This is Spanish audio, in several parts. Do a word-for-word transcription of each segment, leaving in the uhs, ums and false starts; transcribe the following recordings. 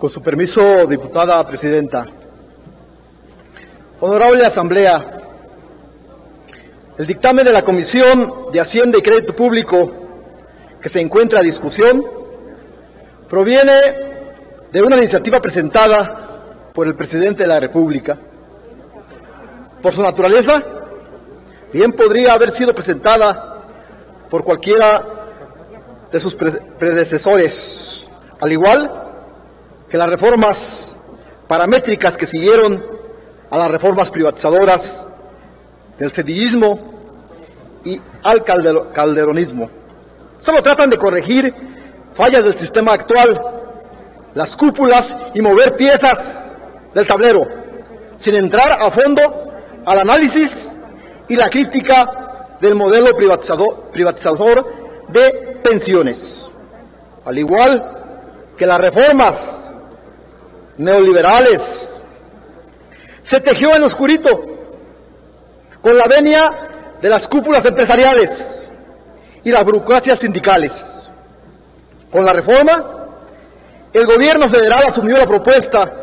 Con su permiso, diputada presidenta. Honorable Asamblea, el dictamen de la Comisión de Hacienda y Crédito Público que se encuentra a discusión proviene de una iniciativa presentada por el presidente de la República. Por su naturaleza, bien podría haber sido presentada por cualquiera de sus predecesores, al igual que las reformas paramétricas que siguieron a las reformas privatizadoras del cedillismo y al calderonismo. Solo tratan de corregir fallas del sistema actual, las cúpulas y mover piezas del tablero, sin entrar a fondo al análisis y la crítica del modelo privatizador, privatizador de pensiones. Al igual que las reformas neoliberales, se tejió en oscurito con la venia de las cúpulas empresariales y las burocracias sindicales. Con la reforma, el gobierno federal asumió la propuesta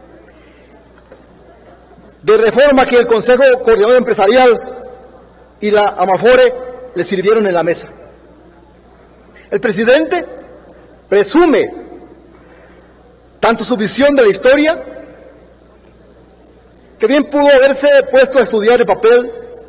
de reforma que el Consejo Coordinador Empresarial y la Amafore le sirvieron en la mesa. El presidente presume tanto su visión de la historia, que bien pudo haberse puesto a estudiar el papel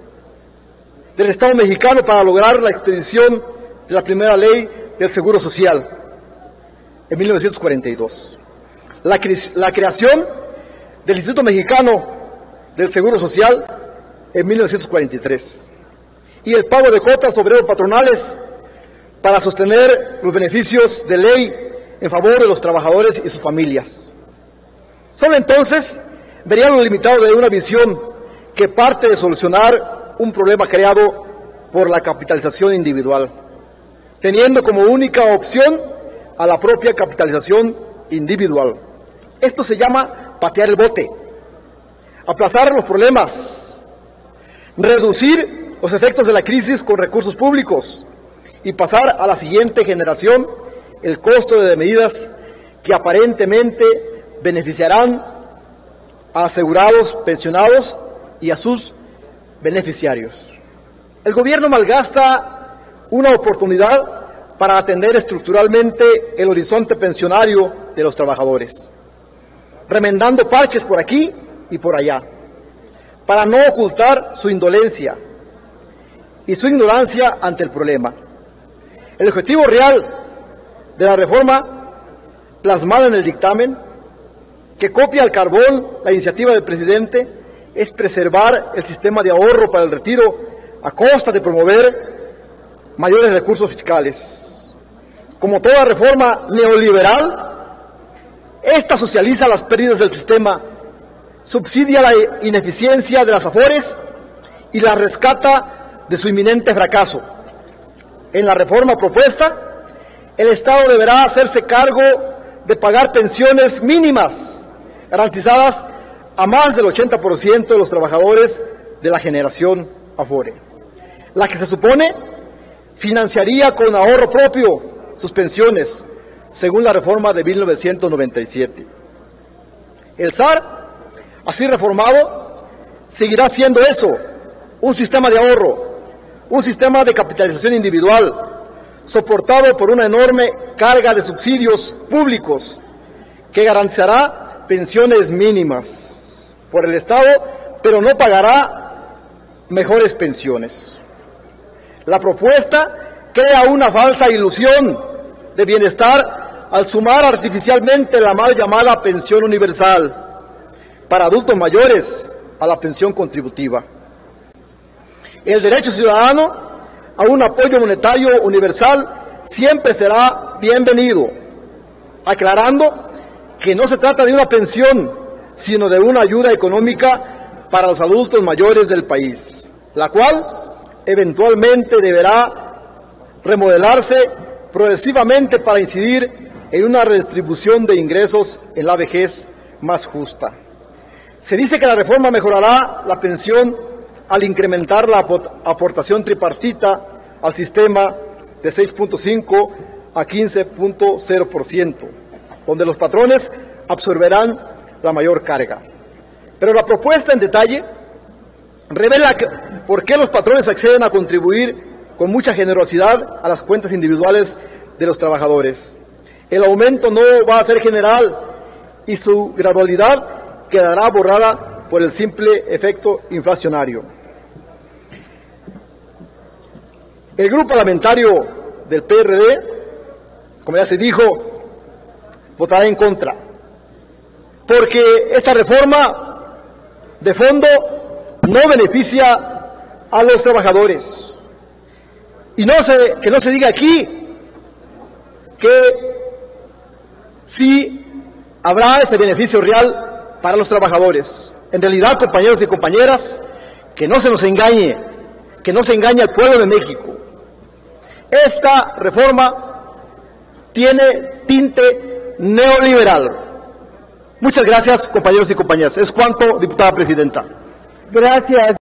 del Estado mexicano para lograr la expedición de la primera ley del Seguro Social en mil novecientos cuarenta y dos. La, cre la creación del Instituto Mexicano del Seguro Social en mil novecientos cuarenta y tres. Y el pago de cuotas obrero-patronales para sostener los beneficios de ley en favor de los trabajadores y sus familias. Solo entonces verían lo limitado de una visión que parte de solucionar un problema creado por la capitalización individual, teniendo como única opción a la propia capitalización individual. Esto se llama patear el bote, aplazar los problemas, reducir los efectos de la crisis con recursos públicos y pasar a la siguiente generación el costo de medidas que aparentemente beneficiarán a asegurados, pensionados y a sus beneficiarios. El gobierno malgasta una oportunidad para atender estructuralmente el horizonte pensionario de los trabajadores, remendando parches por aquí y por allá, para no ocultar su indolencia y su ignorancia ante el problema. El objetivo real de la reforma plasmada en el dictamen, que copia al carbón la iniciativa del presidente, es preservar el sistema de ahorro para el retiro a costa de promover mayores recursos fiscales. Como toda reforma neoliberal, esta socializa las pérdidas del sistema, subsidia la ineficiencia de las Afores y la rescata de su inminente fracaso. En la reforma propuesta, el Estado deberá hacerse cargo de pagar pensiones mínimas, garantizadas a más del ochenta por ciento de los trabajadores de la generación Afore, la que se supone financiaría con ahorro propio sus pensiones, según la reforma de mil novecientos noventa y siete. El S A R, así reformado, seguirá siendo eso, un sistema de ahorro, un sistema de capitalización individual, soportado por una enorme carga de subsidios públicos que garantizará pensiones mínimas por el Estado, pero no pagará mejores pensiones. La propuesta crea una falsa ilusión de bienestar al sumar artificialmente la mal llamada pensión universal para adultos mayores a la pensión contributiva. El derecho ciudadano a un apoyo monetario universal siempre será bienvenido, aclarando que no se trata de una pensión, sino de una ayuda económica para los adultos mayores del país, la cual eventualmente deberá remodelarse progresivamente para incidir en una redistribución de ingresos en la vejez más justa. Se dice que la reforma mejorará la pensión al incrementar la aportación tripartita al sistema de seis punto cinco a quince punto cero por ciento, donde los patrones absorberán la mayor carga. Pero la propuesta en detalle revela que, por qué los patrones acceden a contribuir con mucha generosidad a las cuentas individuales de los trabajadores. El aumento no va a ser general y su gradualidad quedará borrada por el simple efecto inflacionario. El grupo parlamentario del P R D, como ya se dijo, votará en contra, porque esta reforma de fondo no beneficia a los trabajadores. Y no se, que no se diga aquí que sí habrá ese beneficio real para los trabajadores. En realidad, compañeros y compañeras, que no se nos engañe, que no se engañe al pueblo de México. Esta reforma tiene tinte neoliberal. Muchas gracias, compañeros y compañeras. Es cuanto, diputada presidenta. Gracias.